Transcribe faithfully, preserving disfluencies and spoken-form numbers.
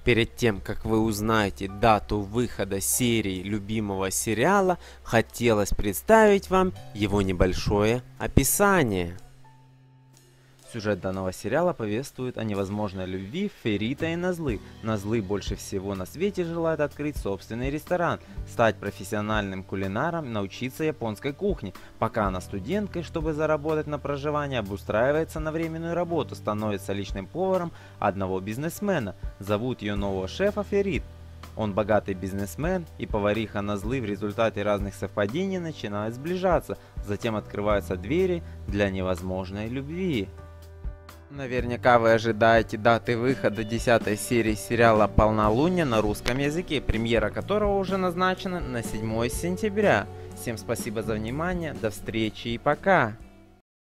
Перед тем, как вы узнаете дату выхода серии любимого сериала, хотелось представить вам его небольшое описание. Сюжет данного сериала повествует о невозможной любви Ферита и Назлы. Назлы больше всего на свете желает открыть собственный ресторан, стать профессиональным кулинаром, научиться японской кухне. Пока она студенткой, чтобы заработать на проживание, обустраивается на временную работу, становится личным поваром одного бизнесмена. Зовут ее нового шефа Ферит. Он богатый бизнесмен, и повариха Назлы в результате разных совпадений начинают сближаться. Затем открываются двери для невозможной любви. Наверняка вы ожидаете даты выхода десятой серии сериала «Полнолуние» на русском языке, премьера которого уже назначена на седьмое сентября. Всем спасибо за внимание, до встречи и пока!